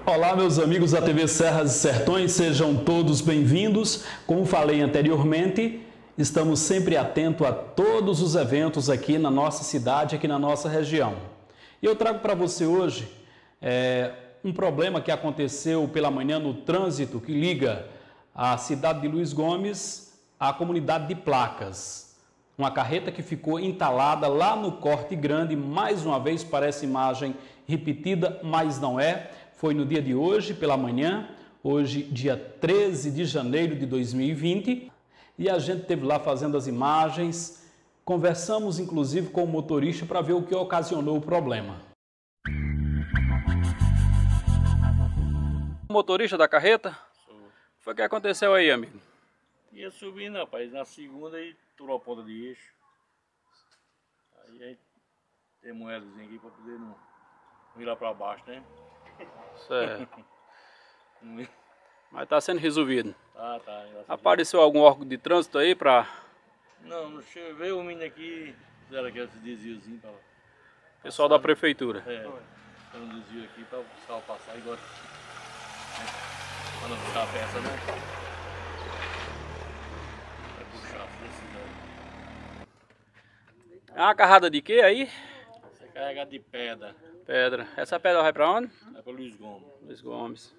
Olá, meus amigos da TV Serras e Sertões, sejam todos bem-vindos. Como falei anteriormente, estamos sempre atentos a todos os eventos aqui na nossa cidade, aqui na nossa região. E eu trago para você hoje um problema que aconteceu pela manhã no trânsito que liga a cidade de Luiz Gomes à comunidade de Placas. Uma carreta que ficou entalada lá no Corte Grande, mais uma vez parece imagem repetida, mas não é. Foi no dia de hoje, pela manhã, hoje dia 13 de janeiro de 2020, e a gente esteve lá fazendo as imagens, conversamos inclusive com o motorista para ver o que ocasionou o problema. O motorista da carreta? Foi o que aconteceu aí, amigo? Ia subindo, rapaz, na segunda e turou a ponta de eixo. Aí tem moedazinha aqui para poder não ir lá para baixo, né? Certo. Mas está sendo resolvido. Tá. Apareceu algum órgão de trânsito aí para... Não veio o menino aqui, fizeram aquele desviozinho para... Pessoal da prefeitura. Foi um desvio aqui para o carro passar e agora... Para não puxar a peça, né? Vai puxar, se precisar. É uma carrada de quê aí? Você é carregado de pedra. Pedra. Essa pedra vai para onde? Vai para Luiz Gomes. Luiz Gomes.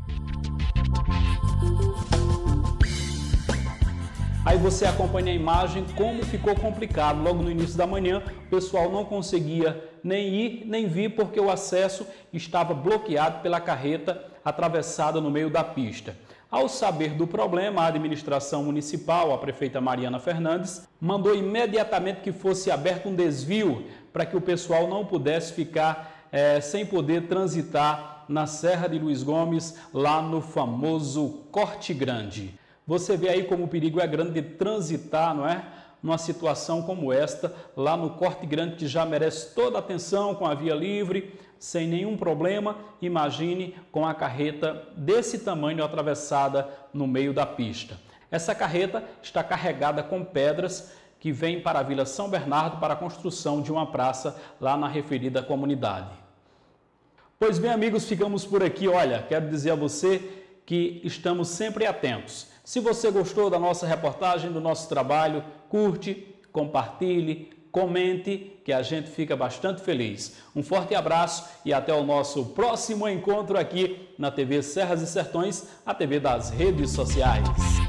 Aí você acompanha a imagem como ficou complicado. Logo no início da manhã, o pessoal não conseguia nem ir nem vir porque o acesso estava bloqueado pela carreta atravessada no meio da pista. Ao saber do problema, a administração municipal, a prefeita Mariana Fernandes, mandou imediatamente que fosse aberto um desvio para que o pessoal não pudesse ficar sem poder transitar na Serra de Luiz Gomes, lá no famoso Corte Grande. Você vê aí como o perigo é grande de transitar, não é? Numa situação como esta, lá no Corte Grande, que já merece toda a atenção, com a via livre, sem nenhum problema. Imagine com a carreta desse tamanho atravessada no meio da pista. Essa carreta está carregada com pedras que vêm para a Vila São Bernardo para a construção de uma praça lá na referida comunidade. Pois bem, amigos, ficamos por aqui. Olha, quero dizer a você que estamos sempre atentos. Se você gostou da nossa reportagem, do nosso trabalho, curte, compartilhe, comente, que a gente fica bastante feliz. Um forte abraço e até o nosso próximo encontro aqui na TV Serras e Sertões, a TV das redes sociais.